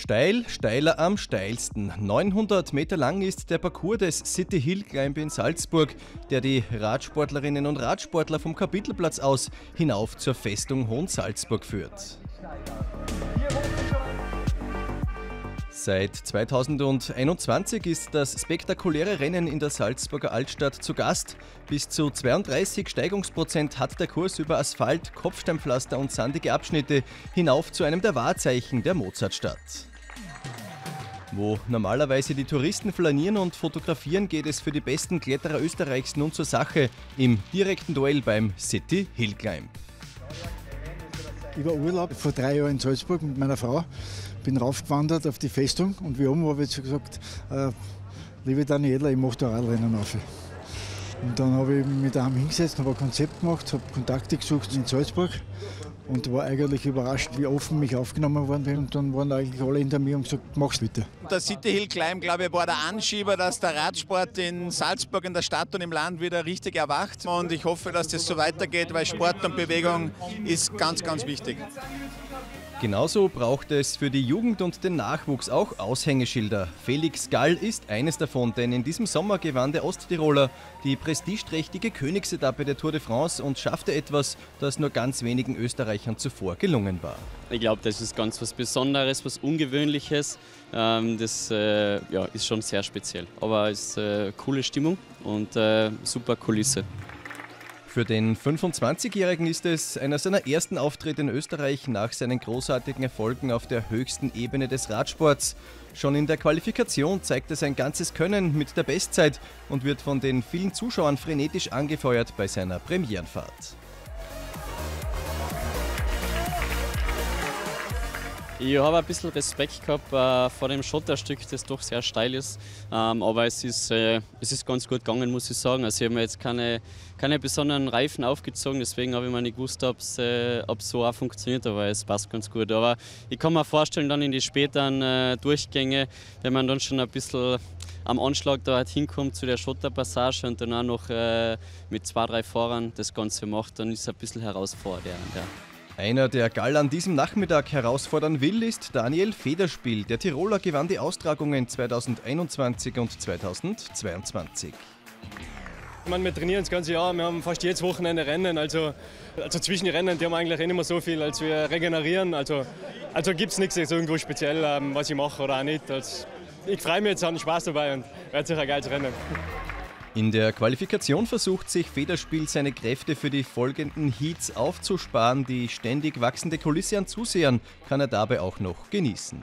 Steil, steiler am steilsten. 900 Meter lang ist der Parcours des City Hill Climb in Salzburg, der die Radsportlerinnen und Radsportler vom Kapitelplatz aus hinauf zur Festung Hohensalzburg führt. Seit 2021 ist das spektakuläre Rennen in der Salzburger Altstadt zu Gast. Bis zu 32 Steigungsprozent hat der Kurs über Asphalt, Kopfsteinpflaster und sandige Abschnitte hinauf zu einem der Wahrzeichen der Mozartstadt. Wo normalerweise die Touristen flanieren und fotografieren, geht es für die besten Kletterer Österreichs nun zur Sache im direkten Duell beim City Hill Climb. Ich war Urlaub vor 3 Jahren in Salzburg mit meiner Frau, bin raufgewandert auf die Festung und wie oben habe ich gesagt, liebe Daniela, ich mache da Radrennen auf. Und dann habe ich mich daheim hingesetzt, habe ein Konzept gemacht, habe Kontakte gesucht in Salzburg und war eigentlich überrascht, wie offen ich aufgenommen worden bin. Und dann waren eigentlich alle hinter mir und gesagt, mach's bitte. Der City Hill Climb, glaube ich, war der Anschieber, dass der Radsport in Salzburg, in der Stadt und im Land wieder richtig erwacht. Und ich hoffe, dass das so weitergeht, weil Sport und Bewegung ist ganz, ganz wichtig. Genauso braucht es für die Jugend und den Nachwuchs auch Aushängeschilder. Felix Gall ist eines davon, denn in diesem Sommer gewann der Osttiroler die prestigeträchtige Königsetappe der Tour de France und schaffte etwas, das nur ganz wenigen Österreichern zuvor gelungen war. Ich glaube, das ist ganz was Besonderes, was Ungewöhnliches. Das ist schon sehr speziell. Aber es ist eine coole Stimmung und super Kulisse. Für den 25-Jährigen ist es einer seiner ersten Auftritte in Österreich nach seinen großartigen Erfolgen auf der höchsten Ebene des Radsports. Schon in der Qualifikation zeigt er sein ganzes Können mit der Bestzeit und wird von den vielen Zuschauern frenetisch angefeuert bei seiner Premierenfahrt. Ich habe ein bisschen Respekt gehabt vor dem Schotterstück, das doch sehr steil ist. Aber es ist ganz gut gegangen, muss ich sagen. Also ich habe mir jetzt keine besonderen Reifen aufgezogen, deswegen habe ich mir nicht gewusst, ob es so auch funktioniert, aber es passt ganz gut. Aber ich kann mir vorstellen, dann in die späteren Durchgänge, wenn man dann schon ein bisschen am Anschlag da hinkommt zu der Schotterpassage und dann auch noch mit 2, 3 Fahrern das Ganze macht, dann ist es ein bisschen herausfordernd. Ja. Einer, der Gall an diesem Nachmittag herausfordern will, ist Daniel Federspiel. Der Tiroler gewann die Austragungen 2021 und 2022. Wir trainieren das ganze Jahr, wir haben fast jedes Wochenende Rennen, also zwischen den Rennen, die haben eigentlich nicht mehr so viel, als wir regenerieren. Also gibt es nichts irgendwo speziell, was ich mache oder auch nicht. Also, ich freue mich jetzt, habe Spaß dabei und wird sicher ein geiles Rennen. In der Qualifikation versucht sich Federspiel seine Kräfte für die folgenden Heats aufzusparen. Die ständig wachsende Kulisse an Zusehern kann er dabei auch noch genießen.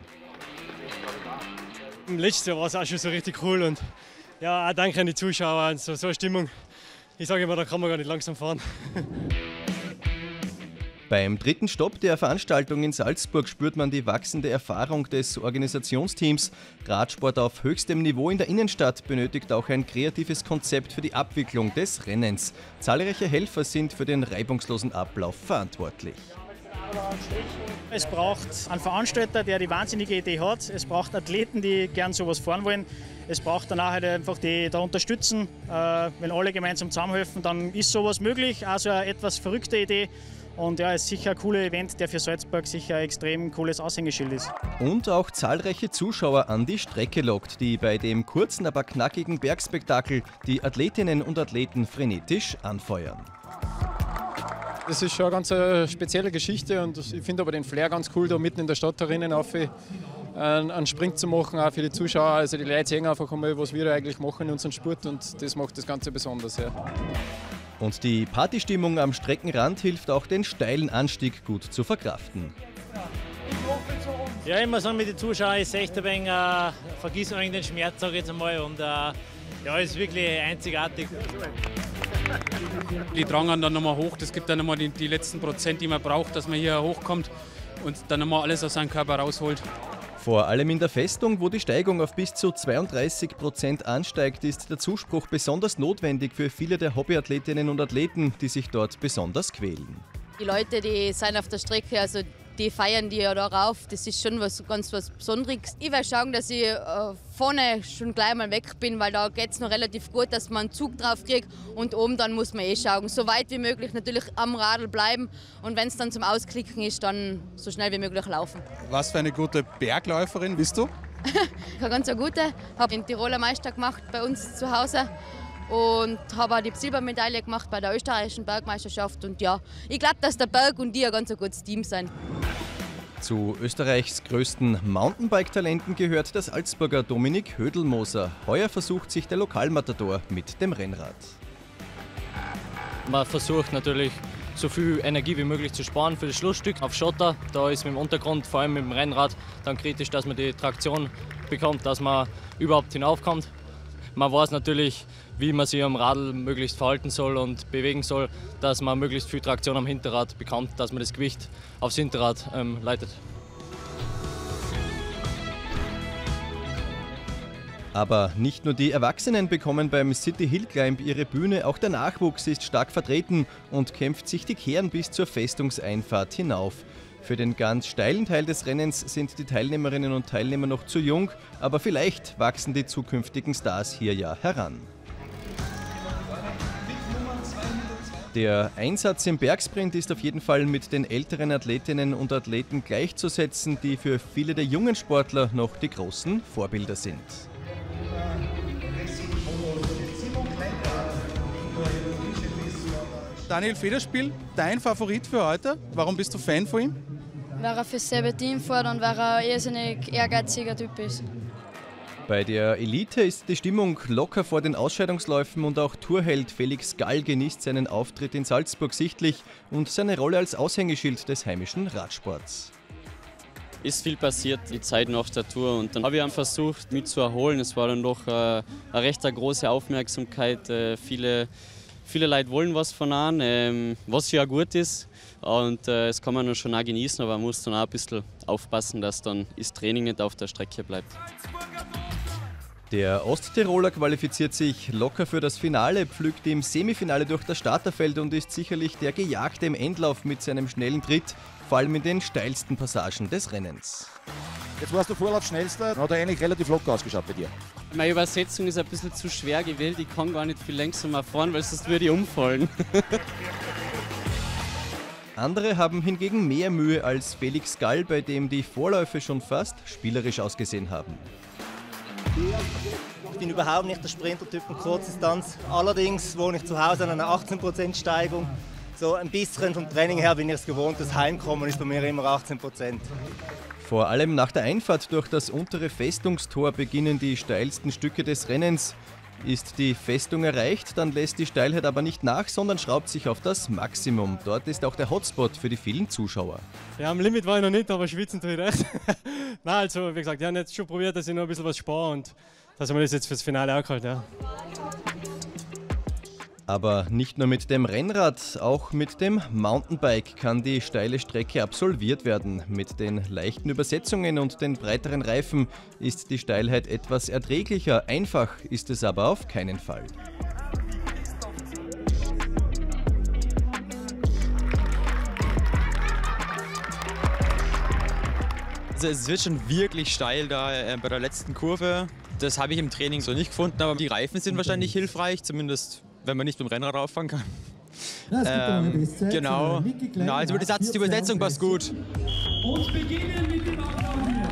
Im letzten Jahr war es auch schon so richtig cool und ja, auch danke an die Zuschauer und so eine Stimmung. Ich sage immer, da kann man gar nicht langsam fahren. Beim dritten Stopp der Veranstaltung in Salzburg spürt man die wachsende Erfahrung des Organisationsteams. Radsport auf höchstem Niveau in der Innenstadt benötigt auch ein kreatives Konzept für die Abwicklung des Rennens. Zahlreiche Helfer sind für den reibungslosen Ablauf verantwortlich. Es braucht einen Veranstalter, der die wahnsinnige Idee hat. Es braucht Athleten, die gern sowas fahren wollen. Es braucht danach halt einfach die da unterstützen. Wenn alle gemeinsam zusammenhelfen, dann ist sowas möglich. Also eine etwas verrückte Idee. Und ja, es ist sicher ein cooles Event, der für Salzburg sicher ein extrem cooles Aushängeschild ist. Und auch zahlreiche Zuschauer an die Strecke lockt, die bei dem kurzen, aber knackigen Bergspektakel die Athletinnen und Athleten frenetisch anfeuern. Das ist schon eine ganz spezielle Geschichte und ich finde aber den Flair ganz cool, da mitten in der Stadt herinnen auf einen Sprint zu machen, auch für die Zuschauer. Also die Leute sehen einfach einmal, was wir da eigentlich machen in unserem Sport und das macht das Ganze besonders. Ja. Und die Partystimmung am Streckenrand hilft auch, den steilen Anstieg gut zu verkraften. Ja, ich muss sagen, mit den Zuschauern ist es echt ein wenig, vergisst man den Schmerz, sage ich jetzt einmal. Und ja, es ist wirklich einzigartig. Die drangen dann nochmal hoch, das gibt dann nochmal die letzten Prozent, die man braucht, dass man hier hochkommt und dann nochmal alles aus seinem Körper rausholt. Vor allem in der Festung, wo die Steigung auf bis zu 32% ansteigt, ist der Zuspruch besonders notwendig für viele der Hobbyathletinnen und Athleten, die sich dort besonders quälen. Die Leute, die sind auf der Strecke, also die feiern die ja darauf. Das ist schon was Besonderes. Ich werde schauen, dass ich vorne schon gleich mal weg bin, weil da geht es noch relativ gut, dass man einen Zug drauf kriegt. Und oben dann muss man schauen, so weit wie möglich natürlich am Radl bleiben. Und wenn es dann zum Ausklicken ist, dann so schnell wie möglich laufen. Was für eine gute Bergläuferin bist du? Eine ganz gute. Ich habe den Tiroler Meister gemacht bei uns zu Hause. Und habe auch die Silbermedaille gemacht bei der österreichischen Bergmeisterschaft. Und ja, ich glaube, dass der Berg und die ein ganz gutes Team sind. Zu Österreichs größten Mountainbike-Talenten gehört der Salzburger Dominik Hödelmoser. Heuer versucht sich der Lokalmatador mit dem Rennrad. Man versucht natürlich, so viel Energie wie möglich zu sparen für das Schlussstück auf Schotter. Da ist mit dem Untergrund, vor allem mit dem Rennrad, dann kritisch, dass man die Traktion bekommt, dass man überhaupt hinaufkommt. Man weiß natürlich, wie man sich am Radl möglichst verhalten soll und bewegen soll, dass man möglichst viel Traktion am Hinterrad bekommt, dass man das Gewicht aufs Hinterrad leitet. Aber nicht nur die Erwachsenen bekommen beim City Hill Climb ihre Bühne, auch der Nachwuchs ist stark vertreten und kämpft sich die Kehren bis zur Festungseinfahrt hinauf. Für den ganz steilen Teil des Rennens sind die Teilnehmerinnen und Teilnehmer noch zu jung, aber vielleicht wachsen die zukünftigen Stars hier ja heran. Der Einsatz im Bergsprint ist auf jeden Fall mit den älteren Athletinnen und Athleten gleichzusetzen, die für viele der jungen Sportler noch die großen Vorbilder sind. Daniel Federspiel, dein Favorit für heute? Warum bist du Fan von ihm? Weil er für dasselbe Team fährt und weil er ein irrsinnig ehrgeiziger Typ ist. Bei der Elite ist die Stimmung locker vor den Ausscheidungsläufen und auch Tourheld Felix Gall genießt seinen Auftritt in Salzburg sichtlich und seine Rolle als Aushängeschild des heimischen Radsports. Ist viel passiert, die Zeit nach der Tour, und dann habe ich einfach versucht, mich zu erholen. Es war dann doch eine recht große Aufmerksamkeit. Viele Leute wollen was von einem, was ja gut ist. Und das kann man dann schon auch genießen, aber man muss dann auch ein bisschen aufpassen, dass dann das Training nicht auf der Strecke bleibt. Der Osttiroler qualifiziert sich locker für das Finale, pflügt im Semifinale durch das Starterfeld und ist sicherlich der Gejagte im Endlauf mit seinem schnellen Tritt, vor allem in den steilsten Passagen des Rennens. Jetzt warst du Vorlaufschnellster, hat er eigentlich relativ locker ausgeschaut bei dir. Meine Übersetzung ist ein bisschen zu schwer gewählt, ich kann gar nicht viel langsamer fahren, weil sonst würde ich umfallen. Andere haben hingegen mehr Mühe als Felix Gall, bei dem die Vorläufe schon fast spielerisch ausgesehen haben. Ich bin überhaupt nicht der Sprintertyp in Kurzdistanz. Allerdings wohne ich zu Hause an einer 18% Steigung. So ein bisschen vom Training her bin ich es gewohnt, das Heimkommen ist bei mir immer 18%. Vor allem nach der Einfahrt durch das untere Festungstor beginnen die steilsten Stücke des Rennens. Ist die Festung erreicht, dann lässt die Steilheit aber nicht nach, sondern schraubt sich auf das Maximum. Dort ist auch der Hotspot für die vielen Zuschauer. Ja, am Limit war ich noch nicht, aber schwitzen tue ich recht. Nein, also wie gesagt, ich habe jetzt schon probiert, dass ich noch ein bisschen was spare und dass wir das jetzt fürs Finale auch gehalten. Ja. Aber nicht nur mit dem Rennrad, auch mit dem Mountainbike kann die steile Strecke absolviert werden. Mit den leichten Übersetzungen und den breiteren Reifen ist die Steilheit etwas erträglicher. Einfach ist es aber auf keinen Fall. Also es wird schon wirklich steil da bei der letzten Kurve. Das habe ich im Training so nicht gefunden, aber die Reifen sind wahrscheinlich hilfreich, zumindest wenn man nicht mit dem Rennrad rauffahren kann. Genau, also die Übersetzung passt gut. Und beginnen mit dem Applaudieren.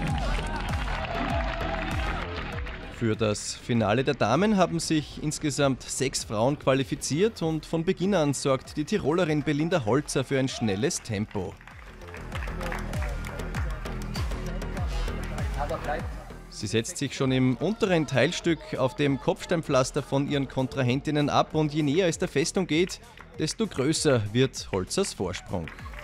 Für das Finale der Damen haben sich insgesamt 6 Frauen qualifiziert und von Beginn an sorgt die Tirolerin Belinda Holzer für ein schnelles Tempo. Sie setzt sich schon im unteren Teilstück auf dem Kopfsteinpflaster von ihren Kontrahentinnen ab und je näher es der Festung geht, desto größer wird Holzers Vorsprung.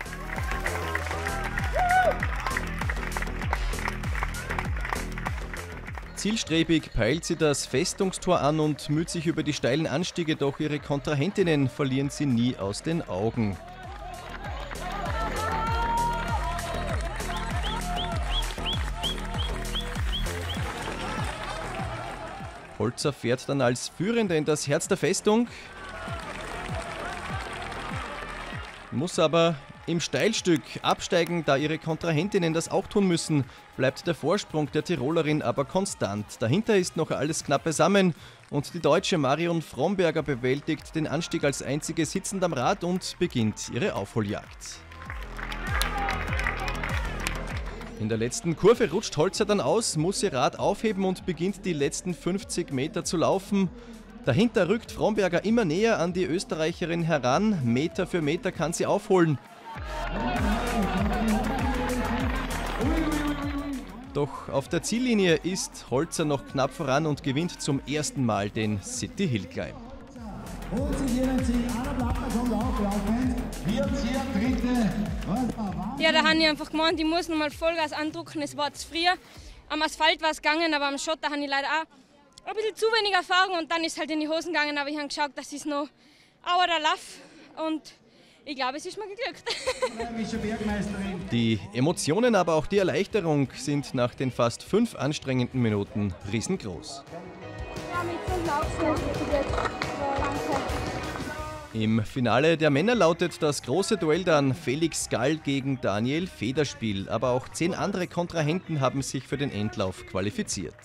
Zielstrebig peilt sie das Festungstor an und müht sich über die steilen Anstiege, doch ihre Kontrahentinnen verlieren sie nie aus den Augen. Holzer fährt dann als Führende in das Herz der Festung, muss aber Im Steilstück absteigen, da ihre Kontrahentinnen das auch tun müssen, bleibt der Vorsprung der Tirolerin aber konstant. Dahinter ist noch alles knapp beisammen und die Deutsche Marion Fromberger bewältigt den Anstieg als einzige sitzend am Rad und beginnt ihre Aufholjagd. In der letzten Kurve rutscht Holzer dann aus, muss ihr Rad aufheben und beginnt die letzten 50 Meter zu laufen. Dahinter rückt Fromberger immer näher an die Österreicherin heran. Meter für Meter kann sie aufholen. Doch auf der Ziellinie ist Holzer noch knapp voran und gewinnt zum ersten Mal den City Hill Climb. Ja, da habe ich einfach gemeint, ich muss nochmal Vollgas andrücken. Es war zu früh. Am Asphalt war es gegangen, aber am Schotter habe ich leider auch ein bisschen zu wenig Erfahrung und dann ist halt in die Hosen gegangen. Aber ich habe geschaut, das ist noch Auer der Lauf und ich glaube, es ist mir geglückt. Die Emotionen, aber auch die Erleichterung sind nach den fast 5 anstrengenden Minuten riesengroß. Im Finale der Männer lautet das große Duell dann Felix Gall gegen Daniel Federspiel. Aber auch 10 andere Kontrahenten haben sich für den Endlauf qualifiziert.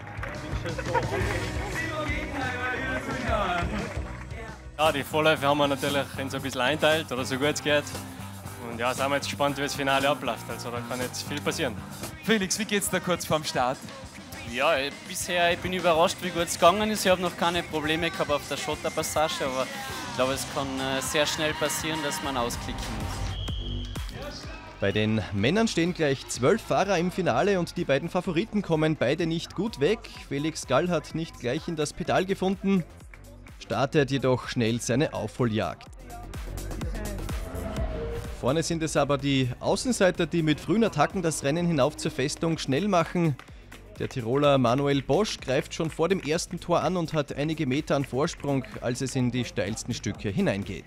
Ja, die Vorläufe haben wir natürlich in so ein bisschen einteilt oder so gut es geht. Und ja, sind wir jetzt gespannt, wie das Finale abläuft. Also da kann jetzt viel passieren. Felix, wie geht's da kurz vorm Start? Ja, bisher bin ich überrascht, wie gut es gegangen ist. Ich habe noch keine Probleme gehabt auf der Schotterpassage, aber ich glaube, es kann sehr schnell passieren, dass man ausklicken muss. Bei den Männern stehen gleich 12 Fahrer im Finale und die beiden Favoriten kommen beide nicht gut weg. Felix Gall hat nicht gleich in das Pedal gefunden, startet jedoch schnell seine Aufholjagd. Vorne sind es aber die Außenseiter, die mit frühen Attacken das Rennen hinauf zur Festung schnell machen. Der Tiroler Manuel Bosch greift schon vor dem ersten Tor an und hat einige Meter an Vorsprung, als es in die steilsten Stücke hineingeht.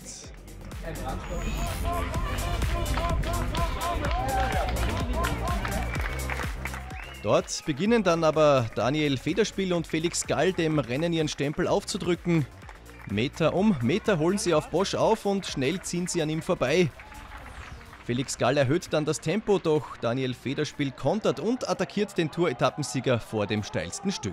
Dort beginnen dann aber Daniel Federspiel und Felix Gall dem Rennen ihren Stempel aufzudrücken. Meter um Meter holen sie auf Bosch auf und schnell ziehen sie an ihm vorbei. Felix Gall erhöht dann das Tempo, doch Daniel Federspiel kontert und attackiert den Tour-Etappensieger vor dem steilsten Stück.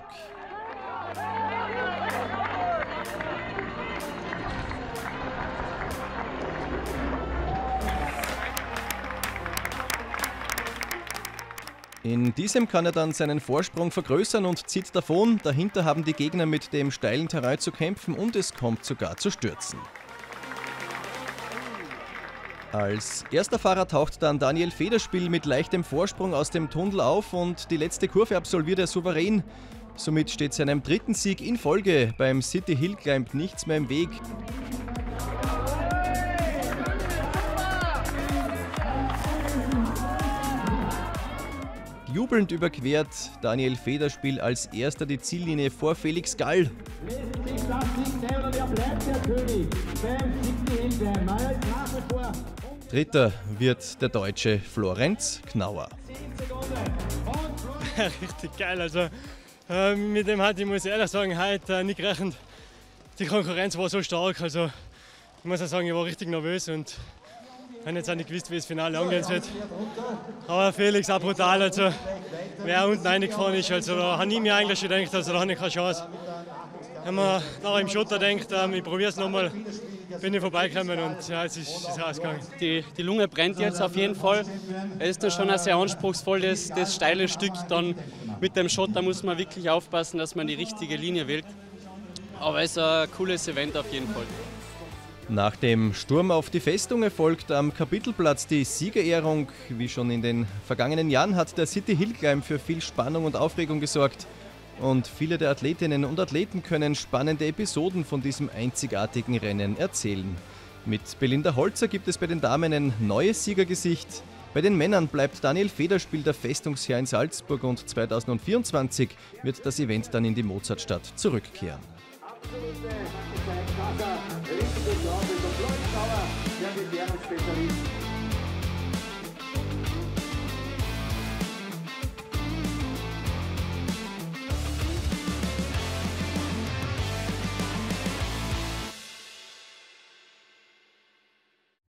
In diesem kann er dann seinen Vorsprung vergrößern und zieht davon. Dahinter haben die Gegner mit dem steilen Terrain zu kämpfen und es kommt sogar zu Stürzen. Als erster Fahrer taucht dann Daniel Federspiel mit leichtem Vorsprung aus dem Tunnel auf und die letzte Kurve absolviert er souverän. Somit steht seinem dritten Sieg in Folge beim City Hill Climb nichts mehr im Weg. Jubelnd überquert Daniel Federspiel als erster die Ziellinie vor Felix Gall. Dritter wird der Deutsche Florenz Knauer. Richtig geil, also mit dem hatte ich, muss ich ehrlich sagen, heute nicht gerechnet. Die Konkurrenz war so stark, also ich muss auch sagen, ich war richtig nervös und habe jetzt auch nicht gewusst, wie das Finale angehen wird. Aber Felix auch brutal, also wer unten reingefahren ist, also da habe ich mir eigentlich gedacht, also da habe ich keine Chance. Wenn man nachher im Schotter denkt, ich probiere es nochmal, bin ich vorbeigekommen und ja, es ist rausgegangen. Die Lunge brennt jetzt auf jeden Fall. Es ist dann schon ein sehr anspruchsvolles, das steile Stück. Dann mit dem Schotter muss man wirklich aufpassen, dass man die richtige Linie wählt. Aber es ist ein cooles Event auf jeden Fall. Nach dem Sturm auf die Festung erfolgt am Kapitelplatz die Siegerehrung. Wie schon in den vergangenen Jahren hat der City Hill Climb für viel Spannung und Aufregung gesorgt. Und viele der Athletinnen und Athleten können spannende Episoden von diesem einzigartigen Rennen erzählen. Mit Belinda Holzer gibt es bei den Damen ein neues Siegergesicht. Bei den Männern bleibt Daniel Federspiel der Festungsherr in Salzburg und 2024 wird das Event dann in die Mozartstadt zurückkehren.